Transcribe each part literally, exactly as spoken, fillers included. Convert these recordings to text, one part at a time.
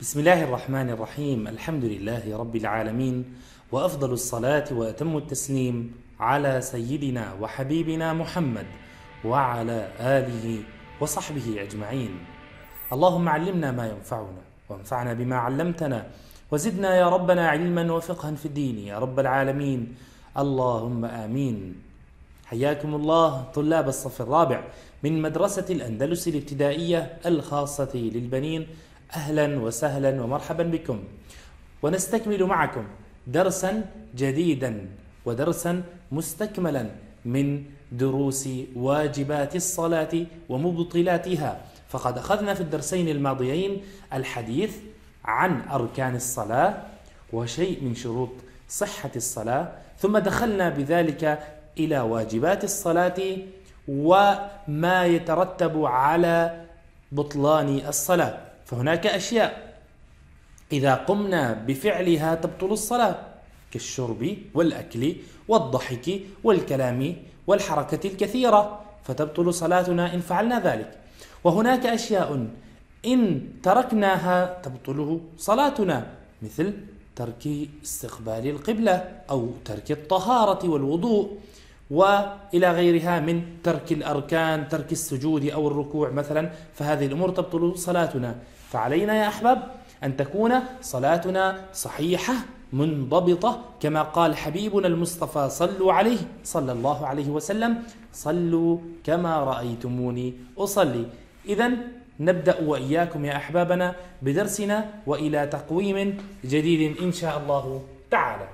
بسم الله الرحمن الرحيم. الحمد لله رب العالمين، وأفضل الصلاة وأتم التسليم على سيدنا وحبيبنا محمد وعلى آله وصحبه أجمعين. اللهم علمنا ما ينفعنا وانفعنا بما علمتنا، وزدنا يا ربنا علما وفقها في الدين يا رب العالمين، اللهم آمين. حياكم الله طلاب الصف الرابع من مدرسة الأندلس الابتدائية الخاصة للبنين، أهلا وسهلا ومرحبا بكم، ونستكمل معكم درسا جديدا ودرسا مستكملا من دروس واجبات الصلاة ومبطلاتها. فقد أخذنا في الدرسين الماضيين الحديث عن أركان الصلاة وشيء من شروط صحة الصلاة، ثم دخلنا بذلك إلى واجبات الصلاة وما يترتب على بطلان الصلاة. فهناك أشياء إذا قمنا بفعلها تبطل الصلاة، كالشرب والأكل والضحك والكلام والحركة الكثيرة، فتبطل صلاتنا إن فعلنا ذلك. وهناك أشياء إن تركناها تبطل صلاتنا، مثل ترك استقبال القبلة أو ترك الطهارة والوضوء وإلى غيرها من ترك الأركان، ترك السجود أو الركوع مثلا، فهذه الأمور تبطل صلاتنا. فعلينا يا أحباب أن تكون صلاتنا صحيحة منضبطة، كما قال حبيبنا المصطفى صلوا عليه صلى الله عليه وسلم: صلوا كما رأيتموني أصلي. إذن نبدأ وإياكم يا أحبابنا بدرسنا، وإلى تقويم جديد إن شاء الله تعالى.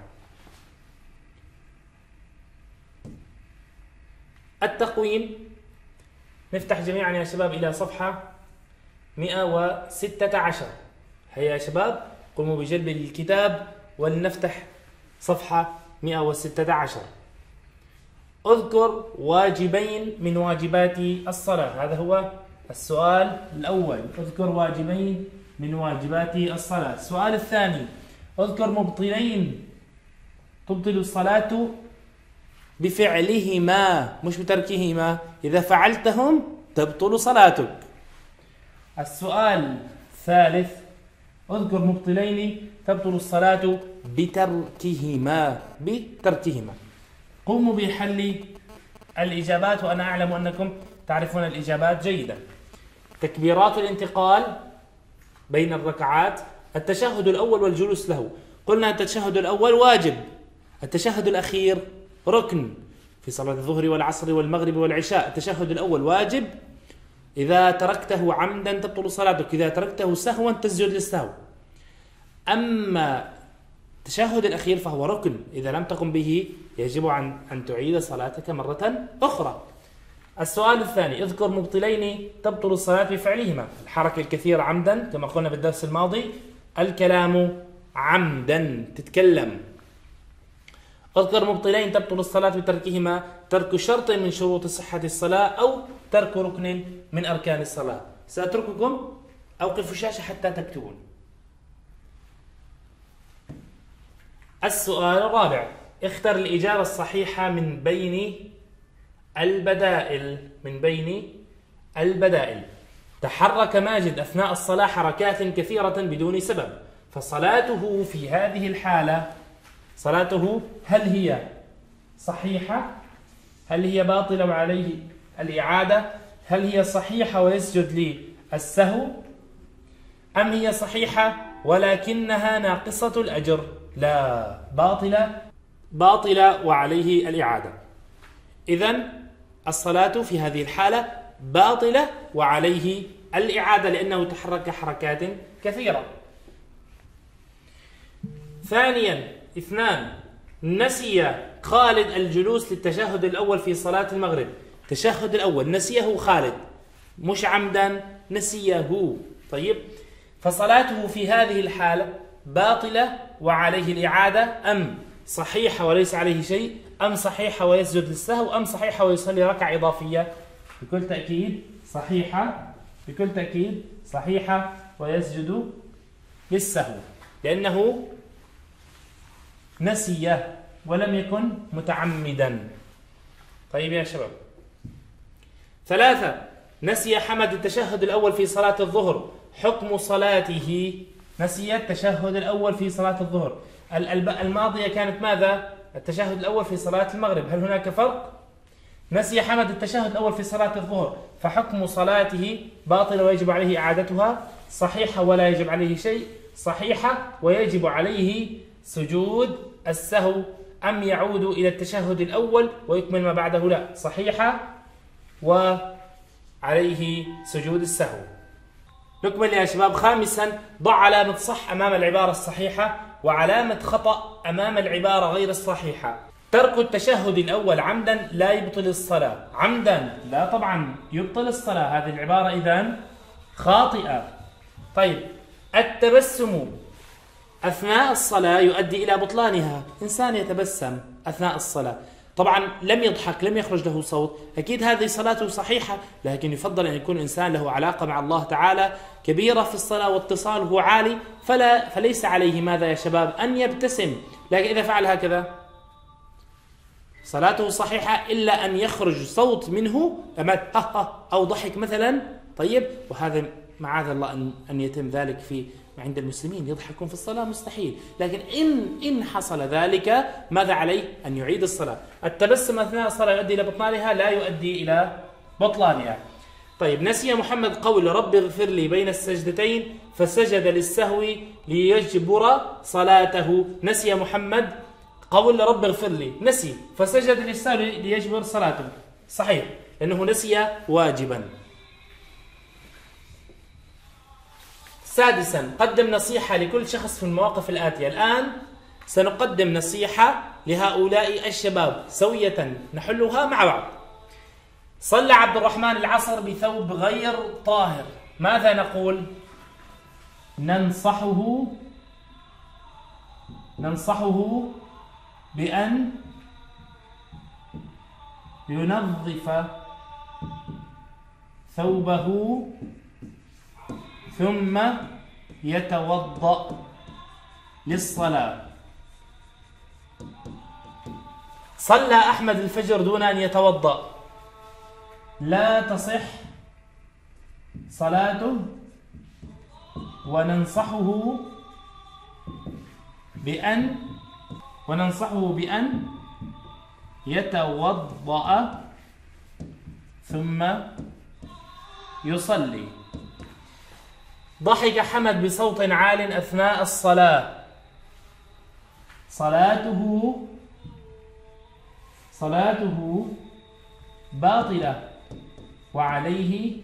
التقويم، نفتح جميعا يا شباب إلى صفحة مئة وستة عشر. هيا يا شباب قوموا بجلب الكتاب ولنفتح صفحة مئة وستة عشر. اذكر واجبين من واجبات الصلاة، هذا هو السؤال الأول. اذكر واجبين من واجبات الصلاة. السؤال الثاني: اذكر مبطلين تبطل الصلاة بفعلهما مش بتركهما، إذا فعلتهم تبطل صلاتك. السؤال الثالث: اذكر مبطلين تبطل الصلاة بتركهما بتركهما. قوموا بحل الإجابات، وأنا أعلم أنكم تعرفون الإجابات جيدا. تكبيرات الانتقال بين الركعات، التشهد الأول والجلوس له. قلنا التشهد الأول واجب، التشهد الأخير ركن. في صلاة الظهر والعصر والمغرب والعشاء التشهد الأول واجب، إذا تركته عمدا تبطل صلاتك، إذا تركته سهوا تسجد للسهو. أما التشهد الأخير فهو ركن، إذا لم تقم به يجب أن أن تعيد صلاتك مرة أخرى. السؤال الثاني: اذكر مبطلين تبطل الصلاة بفعلهما. الحركة الكثيرة عمدا كما قلنا بالدرس الماضي، الكلام عمدا تتكلم. اذكر مبطلين تبطل الصلاة بتركهما: ترك شرط من شروط صحة الصلاة أو ترك ركن من أركان الصلاة. سأترككم أوقف الشاشة حتى تكتبون. السؤال الرابع: اختر الإجابة الصحيحة من بين البدائل. من بين البدائل. تحرك ماجد أثناء الصلاة حركات كثيرة بدون سبب، فصلاته في هذه الحالة صلاته هل هي صحيحة؟ هل هي باطلة وعليه الإعادة؟ هل هي صحيحة ويسجد للسهو؟ أم هي صحيحة ولكنها ناقصة الأجر؟ لا، باطلة باطلة وعليه الإعادة. إذن الصلاة في هذه الحالة باطلة وعليه الإعادة، لأنه تحرك حركات كثيرة. ثانيا اثنان: نسي خالد الجلوس للتشهد الأول في صلاة المغرب. التشهد الأول نسيه خالد، مش عمدا، نسيه. طيب، فصلاته في هذه الحالة باطلة وعليه الإعادة، أم صحيحة وليس عليه شيء، أم صحيحة ويسجد للسهو، أم صحيحة ويصلي ركعة إضافية؟ بكل تأكيد صحيحة، بكل تأكيد صحيحة ويسجد للسهو، لأنه نسي ولم يكن متعمدا. طيب يا شباب. ثلاثة: نسي حمد التشهد الأول في صلاة الظهر، حكم صلاته نسي التشهد الأول في صلاة الظهر. الماضية كانت ماذا؟ التشهد الأول في صلاة المغرب. هل هناك فرق؟ نسي حمد التشهد الأول في صلاة الظهر، فحكم صلاته باطلة ويجب عليه إعادتها؟ صحيحة ولا يجب عليه شيء؟ صحيحة ويجب عليه سجود السهو، أم يعود إلى التشهد الأول ويكمل ما بعده؟ لا، صحيحة وعليه سجود السهو. نكمل يا شباب. خامسا، ضع علامة صح أمام العبارة الصحيحة وعلامة خطأ أمام العبارة غير الصحيحة. ترك التشهد الأول عمدا لا يبطل الصلاة. عمدا لا طبعا يبطل الصلاة، هذه العبارة إذن خاطئة. طيب، التبسم أثناء الصلاة يؤدي إلى بطلانها. إنسان يتبسم أثناء الصلاة، طبعا لم يضحك، لم يخرج له صوت، أكيد هذه صلاته صحيحة، لكن يفضل أن يكون إنسان له علاقة مع الله تعالى كبيرة في الصلاة واتصاله عالي، فلا فليس عليه ماذا يا شباب؟ أن يبتسم. لكن إذا فعل هكذا صلاته صحيحة إلا أن يخرج صوت منه أو ضحك مثلا. طيب، وهذا معاذ الله أن أن يتم ذلك في عند المسلمين، يضحكون في الصلاة مستحيل. لكن إن إن حصل ذلك ماذا عليه؟ أن يعيد الصلاة. التبسم أثناء الصلاة يؤدي إلى بطلانها؟ لا يؤدي إلى بطلانها. طيب، نسي محمد قول رب اغفر لي بين السجدتين فسجد للسهو ليجبر صلاته. نسي محمد قول رب اغفر لي، نسي فسجد للسهو ليجبر صلاته. صحيح، لأنه نسي واجبا. سادسا، قدم نصيحة لكل شخص في المواقف الآتية. الآن سنقدم نصيحة لهؤلاء الشباب سوية نحلها مع بعض. صلى عبد الرحمن العصر بثوب غير طاهر، ماذا نقول؟ ننصحه ننصحه بأن ينظف ثوبه ثم يتوضأ للصلاة. صلى أحمد الفجر دون أن يتوضأ، لا تصح صلاته، وننصحه بأن وننصحه بأن يتوضأ ثم يصلي. ضحك حمد بصوت عال أثناء الصلاة، صلاته صلاته باطلة وعليه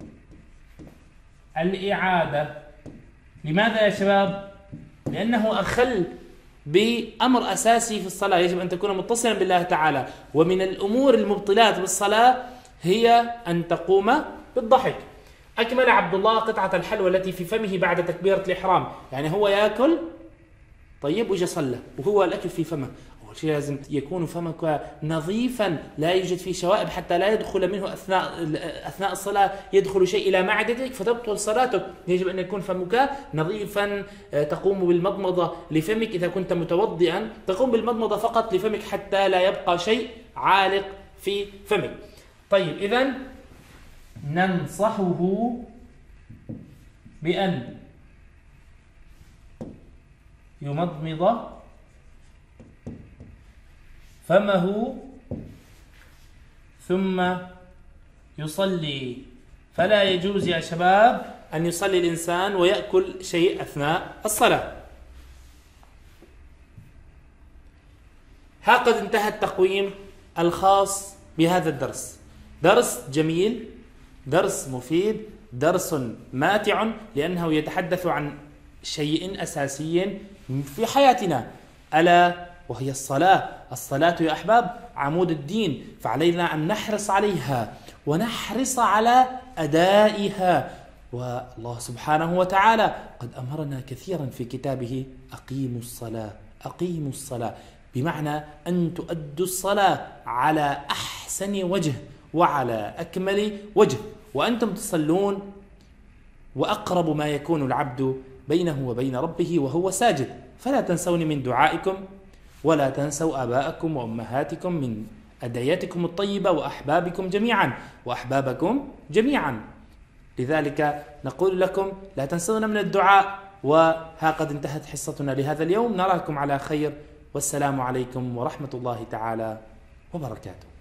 الإعادة. لماذا يا شباب؟ لأنه أخل بأمر أساسي في الصلاة، يجب أن تكون متصلا بالله تعالى، ومن الأمور المبطلات بالصلاة هي أن تقوم بالضحك. أكمل عبد الله قطعة الحلوى التي في فمه بعد تكبيرة الإحرام، يعني هو يأكل طيب وجا صلى وهو الأكل في فمه. أول شيء لازم يكون فمك نظيفا، لا يوجد فيه شوائب حتى لا يدخل منه أثناء أثناء الصلاة يدخل شيء إلى معدتك فتبطل صلاتك. يجب أن يكون فمك نظيفا، تقوم بالمضمضة لفمك إذا كنت متوضئا، تقوم بالمضمضة فقط لفمك حتى لا يبقى شيء عالق في فمك. طيب، إذن ننصحه بأن يمضمض فمه ثم يصلي. فلا يجوز يا شباب أن يصلي الإنسان ويأكل شيء أثناء الصلاة. ها قد انتهى التقويم الخاص بهذا الدرس. درس جميل، درس مفيد، درس ماتع، لأنه يتحدث عن شيء أساسي في حياتنا، ألا وهي الصلاة. الصلاة يا أحباب عمود الدين، فعلينا أن نحرص عليها ونحرص على أدائها. والله سبحانه وتعالى قد أمرنا كثيرا في كتابه: أقيموا الصلاة، أقيموا الصلاة، بمعنى أن تؤدوا الصلاة على أحسن وجه وعلى أكمل وجه، وأنتم تصلون وأقرب ما يكون العبد بينه وبين ربه وهو ساجد. فلا تنسوني من دعائكم، ولا تنسوا آباءكم وأمهاتكم من أدعيتكم الطيبة، وأحبابكم جميعا وأحبابكم جميعا. لذلك نقول لكم لا تنسونا من الدعاء، وها قد انتهت حصتنا لهذا اليوم، نراكم على خير، والسلام عليكم ورحمة الله تعالى وبركاته.